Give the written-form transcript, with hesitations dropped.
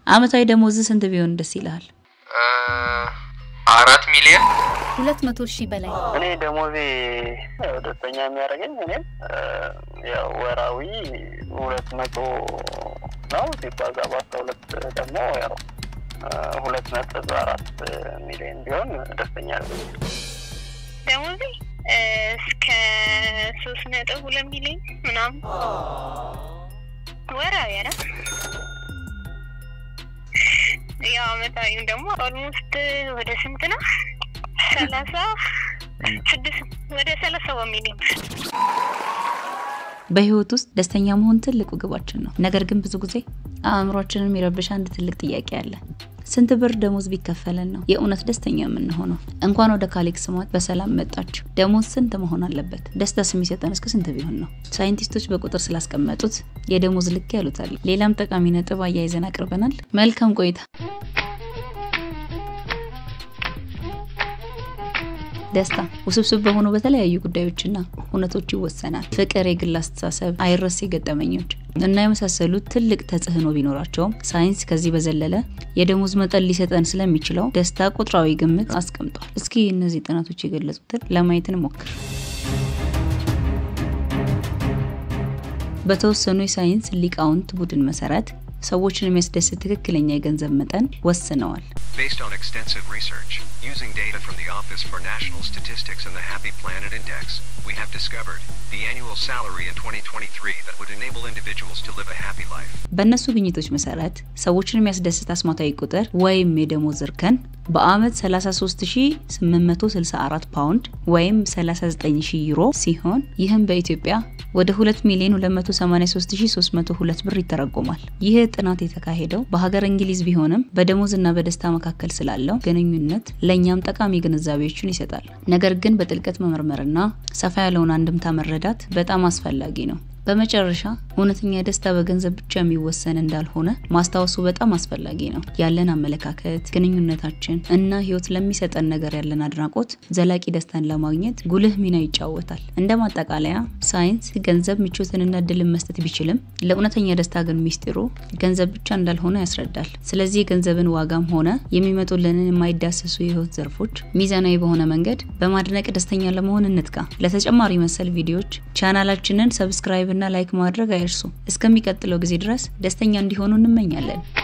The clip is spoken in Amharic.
አመታዊ ደሞዝ ስንት ቢሆን ደስ ይላል? 4 ሚሊዮን 200,000 በላይ እኔ ደሞዜ ደስተኛ የሚያደርገኝ እኔ ያው ወራዊ 200 ነው ሲባዛ በ12 ደግሞ ያው 2.4 ሚሊዮን ቢሆን ደስተኛ ነኝ ደሞዜ እስከ 3.2 ሚሊዮን ምናምን ወራዊ አይደል ያው አመታዊ ደግሞ ኦልሞስት ወደ ስንት ነው 36 ወደ 30 ሚሊዮን በህይወት ውስጥ ደስተኛ መሆን ትልቁ ግባችን ነው ነገር ግን ብዙ ጊዜ አእምሮአችንን የሚረብሽ አንድ ትልቅ ጥያቄ አለ ስንት ብር ደሞዝ ቢከፈለን ነው የእውነት ደስተኛ የምንሆነው እንኳን ወደ ካሌክስ ማት በሰላም መጣችሁ ደሞዝ ስንት መሆን አለበት ደስታስ የሚሰጠን እስከ ስንት ቢሆን ነው ሳይንቲስቶች በቁጥር ስላስቀመጡት የደሞዝ ልክ ያሉታል ሌላም ጠቃሚ ነጥብ አያይዘን አቅርበናል መልካም ቆይታ ደስታ ውስብስብ በሆኑ በተለያዩ ጉዳዮችና ሁነቶች ይወሰናል ፍቅር የግል አስተሳሰብ አይረስ የገጠመኞች እና የመሳሰሉት ትልቅ ተጽዕኖ ቢኖራቸውም ሳይንስ ከዚህ በዘለለ የደሞዝ መጠን ሊሰጠን ስለሚችለው ደስታ ቁጥራዊ ግምት አስቀምጧል እስኪ እነዚህ ጥናቶች የገለጹትን ለማየት እንሞክር በተወሰኑ የሳይንስ ሊቃውንት ቡድን መሰረት ሰዎችን የሚያስደስት ትክክለኛ የገንዘብ መጠን ወስነዋል Based on extensive research, using data from the Office for National Statistics and the Happy Planet Index, we have discovered the annual salary in 2023 that would enable individuals to live a happy life. በእነሱ ግኝቶች መሰረት ሰዎችን የሚያስደስት አስማታዊ ቁጥር ወይም የደሞዝ እርከን በአመት 33864 ፓውንድ ወይም 39000 ዩሮ ሲሆን ይህም በኢትዮጵያ ወደ 2,283,302 ብር ይተረጎማል ይህ ጥናት የተካሄደው በሀገር እንግሊዝ ቢሆንም በደሞዝና በደስታ መካከል ስላለው ግንኙነት ለኛም ጠቃሚ ግንዛቤዎችን ይሰጣል ነገር ግን በጥልቀት መመርመርና ሰፋ ያለውን አንድምታ መረዳት በጣም አስፈላጊ ነው በመጨረሻ እውነተኛ ደስታ በገንዘብ ብቻ የሚወሰን እንዳልሆነ ማስታወሱ በጣም አስፈላጊ ነው ያለን አመለካከት ግንኙነታችን እና ህይወት ለሚሰጠን ነገር ያለን አድናቆት ዘላቂ ደስታን ለማግኘት ጉልህ ሚና ይጫወታል እንደማጠቃለያ ሳይንስ ገንዘብ ምቾትንና ድልን መስጠት ቢችልም ለእውነተኛ ደስታ ግን ሚስጥሩ ገንዘብ ብቻ እንዳልሆነ ያስረዳል ስለዚህ ገንዘብን ዋጋም ሆነ የሚመጡልንን የማይዳሰሱ የህይወት ዘርፎች ሚዛናዊ በሆነ መንገድ በማድነቅ ደስተኛ ለመሆን እንጥቃ ለተጨማሪ መሰል ቪዲዮዎች ቻናላችንን ሰብስክራይብ እና ላይክ ማድረግ አይርሱ እስከሚቀጥለው ጊዜ ድረስ ደስተኛ እንዲሆኑ እንመኛለን